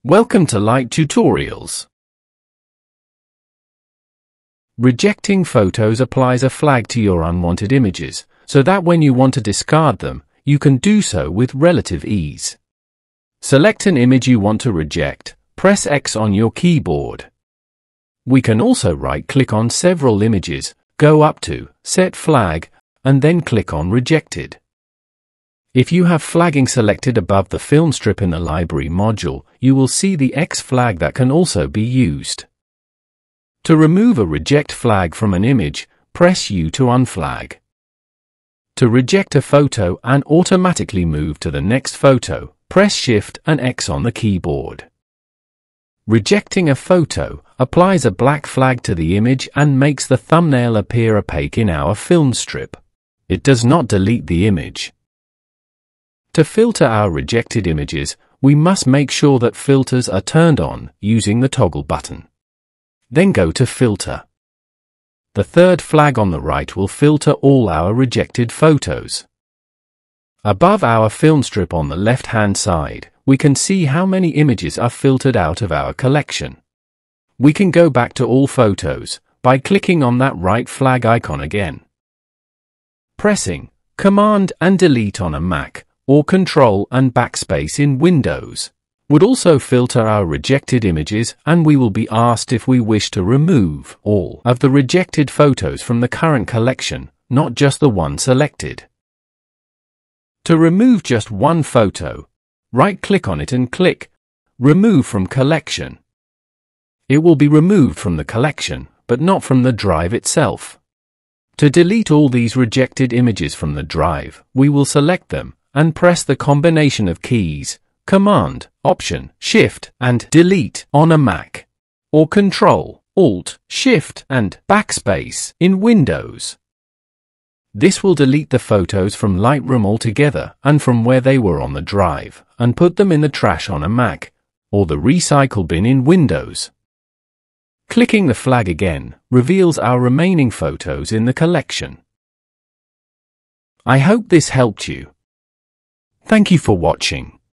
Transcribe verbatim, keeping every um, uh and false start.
Welcome to Light Tutorials. Rejecting photos applies a flag to your unwanted images, so that when you want to discard them, you can do so with relative ease. Select an image you want to reject, press X on your keyboard. We can also right-click on several images, go up to Set Flag, and then click on Rejected. If you have flagging selected above the film strip in the library module, you will see the X flag that can also be used. To remove a reject flag from an image, press U to unflag. To reject a photo and automatically move to the next photo, press Shift and X on the keyboard. Rejecting a photo applies a black flag to the image and makes the thumbnail appear opaque in our film strip. It does not delete the image. To filter our rejected images, we must make sure that filters are turned on using the toggle button. Then go to Filter. The third flag on the right will filter all our rejected photos. Above our film strip on the left-hand side, we can see how many images are filtered out of our collection. We can go back to all photos by clicking on that right flag icon again. Pressing Command and Delete on a Mac, or Control and Backspace in Windows, would also filter our rejected images, and we will be asked if we wish to remove all of the rejected photos from the current collection, not just the one selected. To remove just one photo, right-click on it and click Remove from Collection. It will be removed from the collection, but not from the drive itself. To delete all these rejected images from the drive, we will select them and press the combination of keys Command, Option, Shift, and Delete on a Mac, or Control, Alt, Shift, and Backspace in Windows. This will delete the photos from Lightroom altogether and from where they were on the drive, and put them in the trash on a Mac, or the recycle bin in Windows. Clicking the flag again reveals our remaining photos in the collection. I hope this helped you. Thank you for watching.